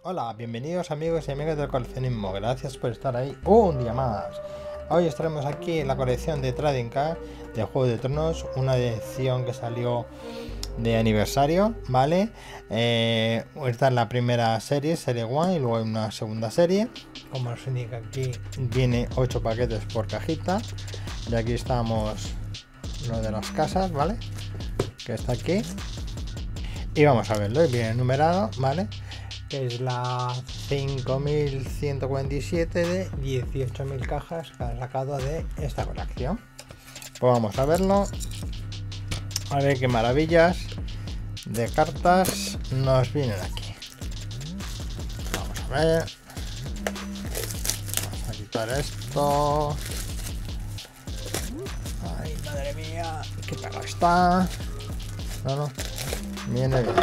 Hola, bienvenidos amigos y amigas del coleccionismo, gracias por estar ahí un día más. Hoy os traemos aquí la colección de Trading Card de Juego de Tronos, una edición que salió de aniversario, ¿vale? Esta es la primera serie 1, y luego hay una segunda serie. Como os indica aquí, viene 8 paquetes por cajita. Y aquí estamos lo de las casas, ¿vale? Que está aquí. Y vamos a verlo, viene numerado, ¿vale? Que es la 5147 de 18.000 cajas que han sacado de esta colección. Pues vamos a verlo, a ver qué maravillas de cartas nos vienen aquí. Vamos a ver, vamos a quitar esto. Ay, madre mía, qué pegado está. No, viene bien.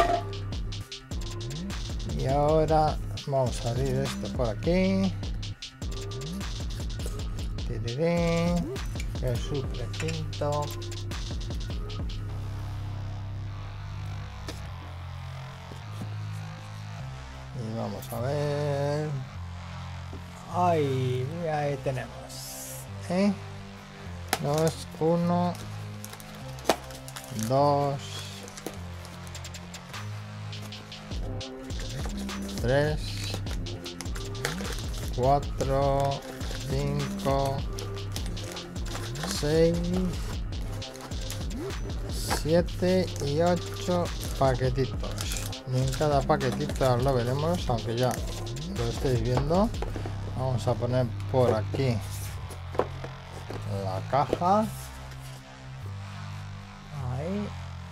Y ahora vamos a abrir esto por aquí. Es súper quinto. Y vamos a ver. Ay, ahí tenemos. 2, 1, 2, 3, 4, 5, 6, 7 y 8 paquetitos. Y en cada paquetito lo veremos, aunque ya lo estáis viendo. Vamos a poner por aquí la caja. Ahí.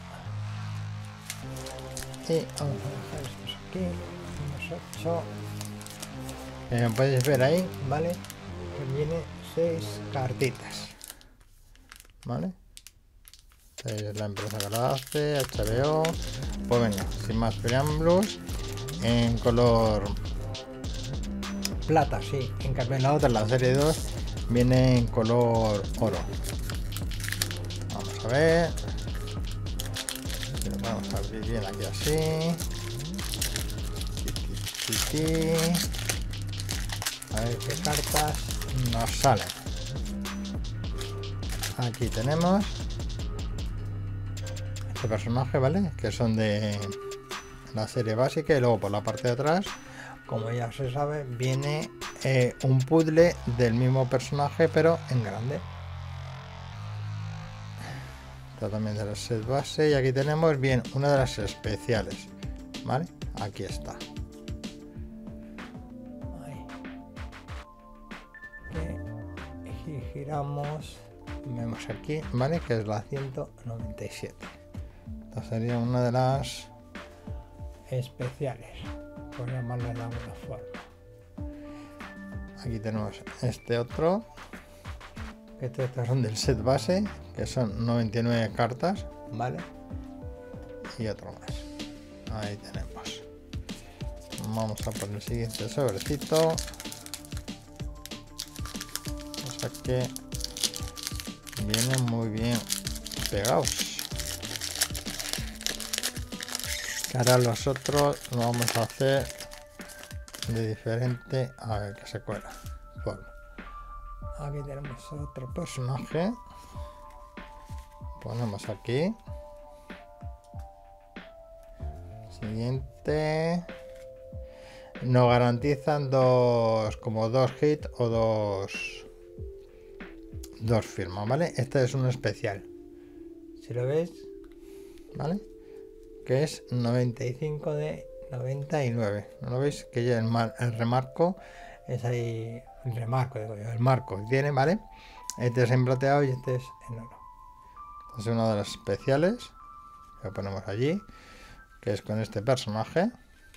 Y vamos a dejar estos aquí. 8. Podéis ver ahí, ¿vale? Que viene 6 cartitas, ¿vale? Es la empresa que lo hace, HBO. Pues venga, sin más preámbulos, en color plata, sí. En cambio, en la otra, la serie 2, viene en color oro. Vamos a ver. Lo vamos a abrir bien aquí así. A ver qué cartas nos salen. Aquí tenemos este personaje, ¿vale? Que son de la serie básica. Y luego por la parte de atrás, como ya se sabe, viene un puzzle del mismo personaje pero en grande. Está también de la set base. Y aquí tenemos bien una de las especiales, ¿vale? Aquí está. Y giramos, vemos aquí, ¿vale? Que es la 197. Esta sería una de las especiales, por llamarlo de alguna forma. Aquí tenemos este otro, que estos son del set base, que son 99 cartas, ¿vale? Y otro más. Ahí tenemos. Vamos a por el siguiente sobrecito. Que vienen muy bien pegados. Ahora los otros lo vamos a hacer de diferente, a ver que se cuela. Aquí tenemos otro personaje, ponemos aquí. Siguiente. Nos garantizan dos hits o dos firmas, ¿vale? Este es un especial, si lo veis, ¿vale? Que es 95 de 99. ¿No lo veis? Que ya el remarco es ahí, el marco que tiene, ¿vale? Este es en plateado y este es en oro. Esta es una de las especiales que ponemos allí, que es con este personaje.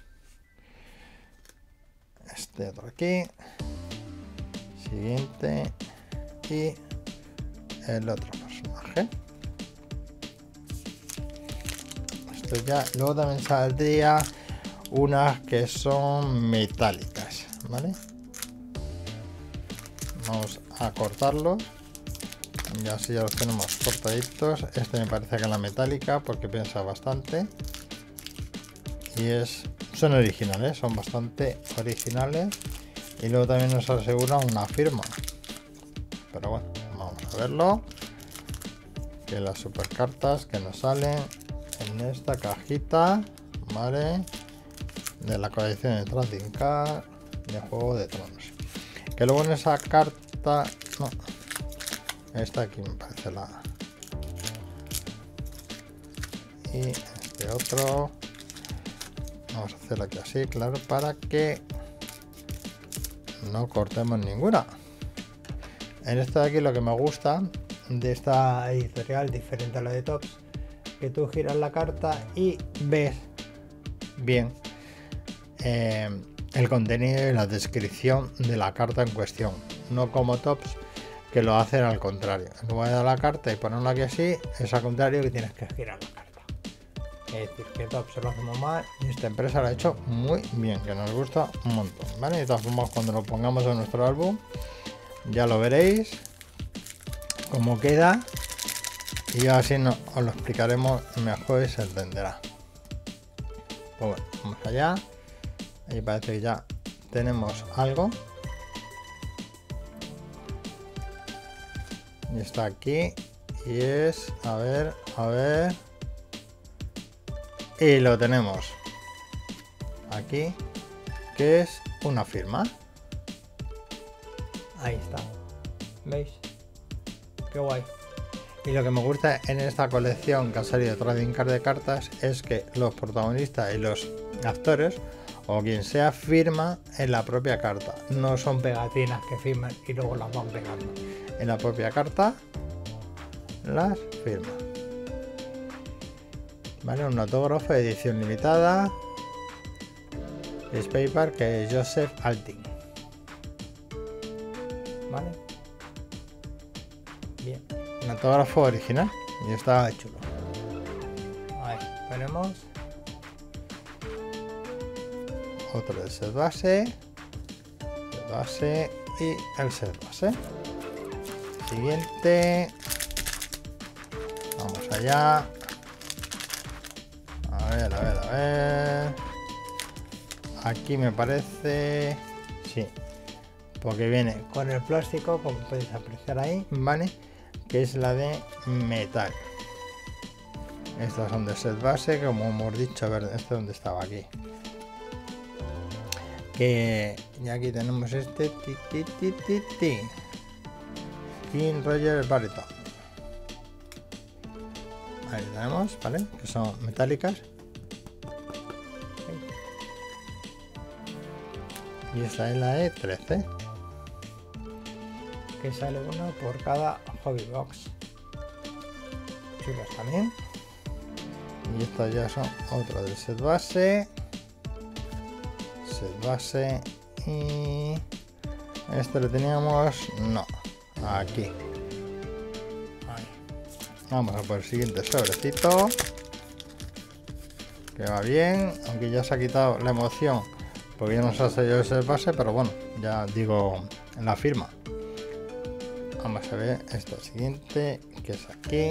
Este otro aquí. Siguiente. Y el otro personaje. Esto ya. Luego también saldría unas que son metálicas, ¿vale? Vamos a cortarlos. Y así ya los tenemos cortaditos. Este me parece que es la metálica porque pesa bastante. Y es son originales, son bastante originales. Y luego también nos asegura una firma. Pero bueno, vamos a verlo. Que las super cartas que nos salen en esta cajita, ¿vale? De la colección de Trading Card de Juego de Tronos. Que luego en esa carta, no, esta aquí me parece la. Y este otro, vamos a hacerlo aquí así, claro, para que no cortemos ninguna. En esta de aquí lo que me gusta de esta editorial, diferente a la de Topps, que tú giras la carta y ves bien el contenido y la descripción de la carta en cuestión, no como Topps, que lo hacen al contrario. En lugar de dar la carta y ponerlo aquí así, es al contrario, que tienes que girar la carta. Es decir, que Topps se lo hacemos mal y esta empresa lo ha hecho muy bien, que nos gusta un montón, ¿vale? De todas formas, cuando lo pongamos en nuestro álbum ya lo veréis cómo queda, y así os lo explicaremos mejor y se entenderá. Pues bueno, vamos allá. Ahí parece que ya tenemos algo. Y está aquí. Y es, a ver. Y lo tenemos aquí, que es una firma. Ahí está. ¿Veis? Qué guay. Y lo que me gusta en esta colección que ha salido Trading Card de cartas es que los protagonistas y los actores o quien sea firma en la propia carta. No son pegatinas que firman y luego las van pegando. En la propia carta las firma. Vale, un autógrafo de edición limitada. Es paper que es Joseph Alting. Vale. Bien. Un autógrafo original. Y está chulo. Ahí tenemos. Otro de set base. Y el set base. Siguiente. Vamos allá. A ver. Aquí me parece. Sí. Porque viene con el plástico, como podéis apreciar ahí, ¿vale? Que es la de metal. Estas son de set base, como hemos dicho. A ver, este donde estaba aquí. Que y aquí tenemos este King Roger Barrington. Ahí tenemos, ¿vale? Que son metálicas. Y esta es la E13. Que sale uno por cada hobby box. Chulas también. Y estas ya son otro del set base. Y este lo teníamos, no, aquí. Ahí. Vamos a por el siguiente sobrecito, que va bien, aunque ya se ha quitado la emoción porque ya nos ha salido el set base, pero bueno, ya digo la firma. Vamos a ver esto siguiente, que es aquí.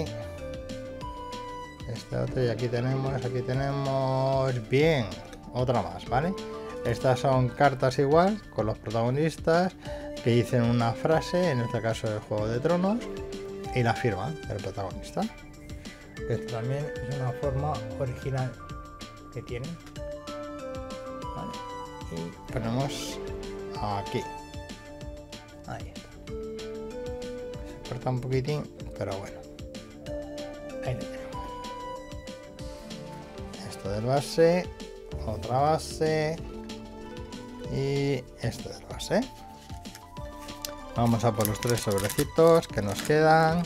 Este otro, y aquí tenemos bien, otra más, ¿vale? Estas son cartas igual, con los protagonistas que dicen una frase, en este caso del Juego de Tronos, y la firma del protagonista. Esto también es una forma original que tienen. Vale. Y ponemos aquí. Ahí está. Se corta un poquitín, pero bueno. Ahí lo tenemos. Esto del base, otra base. Y este del base. Vamos a por los 3 sobrecitos que nos quedan.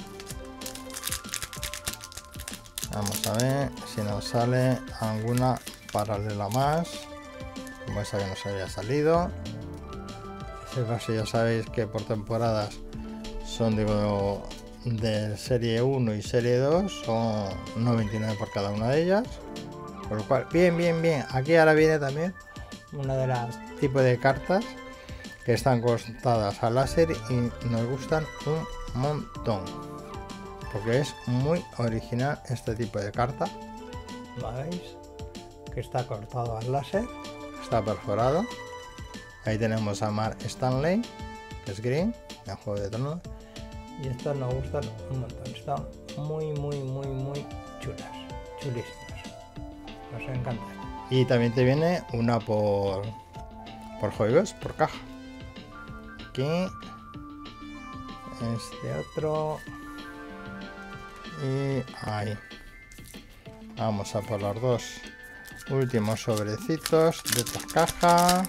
Vamos a ver si nos sale alguna paralela más, como esa que nos había salido. Ese base ya sabéis que por temporadas son, digo, de serie 1 y serie 2, son 99 por cada una de ellas. Por lo cual, bien. Aquí ahora viene también una de las tipos de cartas que están cortadas al láser y nos gustan un montón, porque es muy original este tipo de carta. ¿Veis? Que está cortado al láser está perforado. Ahí tenemos a Mark Stanley, que es Green, en Juego de Tronos. Y estas nos gustan un montón. Están muy chulas, chulísimas. Nos encanta. Y también te viene una por juegos, por caja. Aquí. Este otro. Y ahí. Vamos a por los dos últimos sobrecitos de esta caja.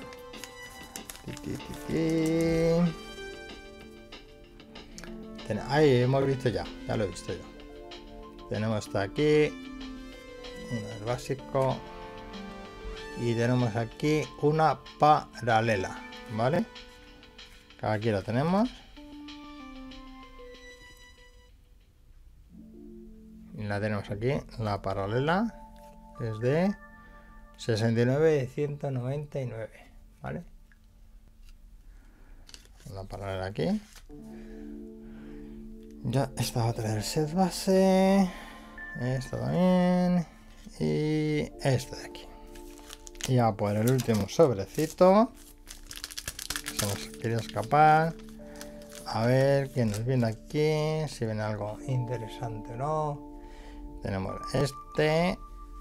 Ahí hemos visto ya lo he visto yo. Tenemos hasta aquí un básico y tenemos aquí una paralela, ¿vale? Aquí la tenemos. Y la tenemos aquí, la paralela es de 69 y 199, ¿vale? La paralela aquí. Ya esta va a traer set base, esta también y esta de aquí. Y a por el último sobrecito, se nos quería escapar. A ver qué nos viene aquí, si viene algo interesante o no. Tenemos este,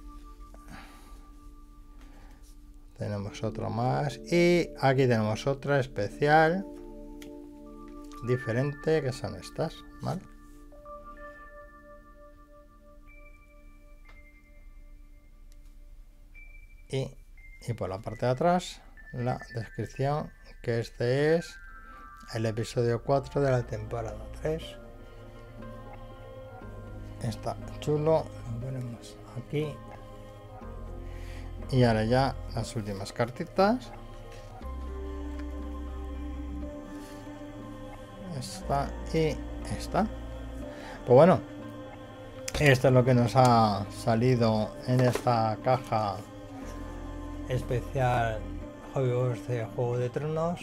tenemos otro más y aquí tenemos otra especial diferente, que son estas, ¿vale? Y por la parte de atrás la descripción, que este es el episodio 4 de la temporada 3. Está chulo, lo ponemos aquí. Y ahora ya las últimas cartitas. Esta y esta. Pues bueno, esto es lo que nos ha salido en esta caja especial Hobby de Juego de Tronos,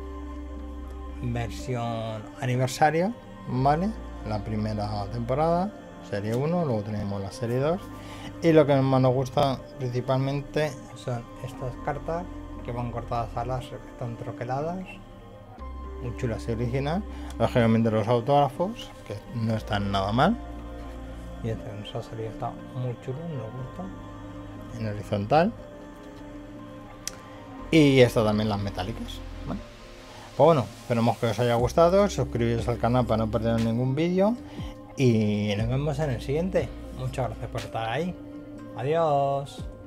versión aniversario, ¿vale? La primera temporada, serie 1, luego tenemos la serie 2. Y lo que más nos gusta principalmente son estas cartas que van cortadas a láser, que están troqueladas, muy chulas y original. Lógicamente los autógrafos, que no están nada mal. Y este que nos ha salido está muy chulo, nos gusta. En horizontal. Y esto también las metálicas, ¿vale? Pues bueno, esperemos que os haya gustado. Suscribiros al canal para no perder ningún vídeo. Y nos vemos en el siguiente. Muchas gracias por estar ahí. Adiós.